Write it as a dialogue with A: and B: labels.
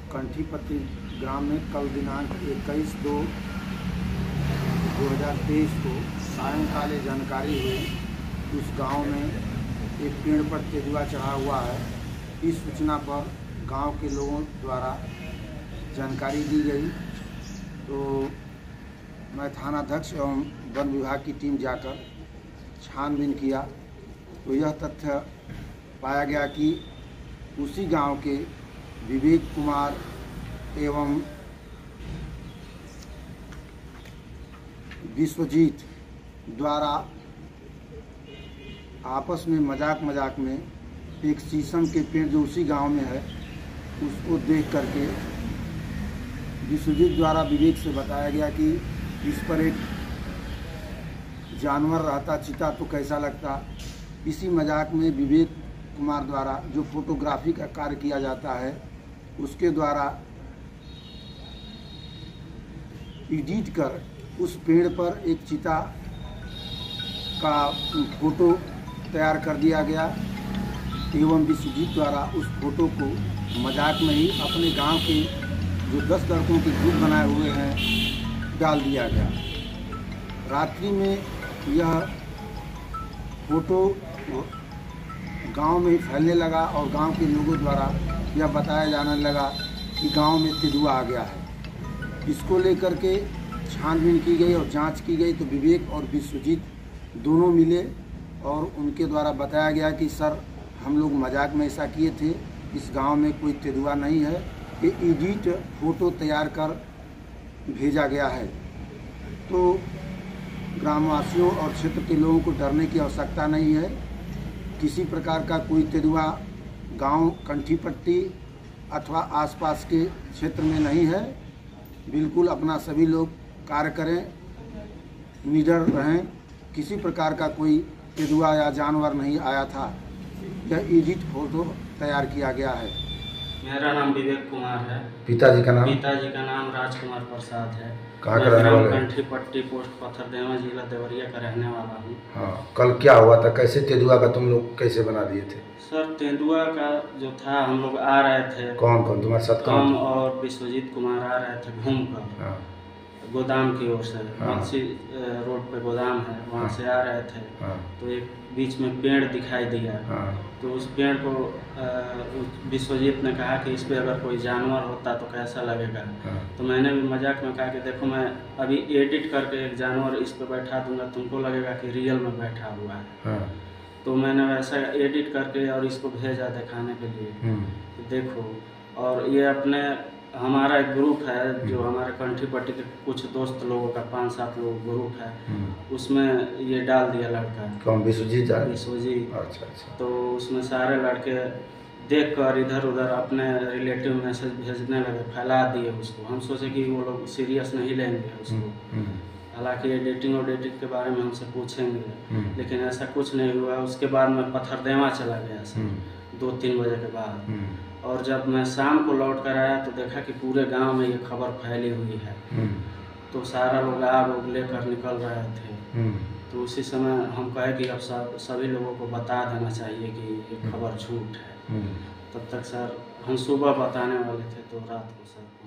A: कंठीपति ग्राम में कल दिनांक 21/2/2023 को सायंकाल जानकारी हुई उस गांव में एक पेड़ पर तेंदुआ चढ़ा हुआ है। इस सूचना पर गांव के लोगों द्वारा जानकारी दी गई तो मैं थानाध्यक्ष एवं वन विभाग की टीम जाकर छानबीन किया तो यह तथ्य पाया गया कि उसी गांव के विवेक कुमार एवं विश्वजीत द्वारा आपस में मजाक में एक शीशम के पेड़ जो उसी गांव में है उसको देख करके विश्वजीत द्वारा विवेक से बताया गया कि इस पर एक जानवर रहता चीता तो कैसा लगता। इसी मजाक में विवेक कुमार द्वारा जो फोटोग्राफी का कार्य किया जाता है उसके द्वारा एडिट कर उस पेड़ पर एक चीता का फोटो तैयार कर दिया गया एवं विश्वजीत द्वारा उस फोटो को मजाक में ही अपने गांव के जो 10 लड़कों के ग्रुप बनाए हुए हैं डाल दिया गया। रात्रि में यह फोटो गांव में फैलने लगा और गांव के लोगों द्वारा यह बताया जाने लगा कि गांव में तेंदुआ आ गया है। इसको लेकर के छानबीन की गई और जांच की गई तो विवेक और विश्वजीत दोनों मिले और उनके द्वारा बताया गया कि सर हम लोग मजाक में ऐसा किए थे, इस गांव में कोई तेंदुआ नहीं है, ये एडिट फोटो तैयार कर भेजा गया है। तो ग्रामवासियों और क्षेत्र के लोगों को डरने की आवश्यकता नहीं है। किसी प्रकार का कोई तेंदुआ गांव कंठीपट्टी अथवा आसपास के क्षेत्र में नहीं है। बिल्कुल अपना सभी लोग कार्य करें, निडर रहें। किसी प्रकार का कोई तेंदुआ या जानवर नहीं आया था। यह एडिट फोटो तैयार किया गया है।
B: मेरा नाम विवेक कुमार है।
A: पिताजी का नाम?
B: पिताजी का नाम राजकुमार प्रसाद है।
A: कहाँ का रहने वाले?
B: कंठीपट्टी पोस्ट पत्थरदेवा जिला देवरिया का रहने वाला हूँ।
A: हाँ, कल क्या हुआ था? कैसे तेंदुआ का तुम लोग कैसे बना दिए थे?
B: सर तेंदुआ का जो था हम लोग आ रहे थे।
A: कौन तुम्हारे साथ?
B: हम और विश्वजीत कुमार आ रहे थे घूम कर। हाँ। गोदाम की ओर से। हाँ। रोड पे गोदाम है वहाँ। हाँ। से आ रहे थे। हाँ। तो एक बीच में पेड़ दिखाई दिया। हाँ। तो उस पेड़ को विश्वजीत ने कहा कि इस पे अगर कोई जानवर होता तो कैसा लगेगा। हाँ। तो मैंने भी मजाक में कहा कि देखो मैं अभी एडिट करके एक जानवर इस पे बैठा दूंगा, तुमको लगेगा कि रियल में बैठा हुआ है। हाँ। तो मैंने वैसा एडिट करके और इसको भेजा दिखाने के लिए कि देखो। और ये अपने हमारा एक ग्रुप है जो हमारे कंठीपट्टी के कुछ दोस्त लोगों का 5-7 लोग ग्रुप है, उसमें ये डाल दिया लड़का। कौन? विश्वजीत। विश्वजीत। अच्छा। तो उसमें सारे लड़के देखकर इधर उधर अपने रिलेटिव मैसेज भेजने लगे, फैला दिए उसको। हम सोचे कि वो लोग सीरियस नहीं लेंगे उसको, हालांकि एडिटिंग के बारे में हमसे पूछेंगे, लेकिन ऐसा कुछ नहीं हुआ। उसके बाद मैं पत्थरदेवा चला गया 2-3 बजे के बाद। और जब मैं शाम को लौट कर आया तो देखा कि पूरे गांव में ये खबर फैली हुई है। तो सारा लोग आग लेकर निकल रहे थे। तो उसी समय हम कहे कि अब सभी लोगों को बता देना चाहिए कि ये खबर झूठ है। तब तक सर हम सुबह बताने वाले थे तो रात को सर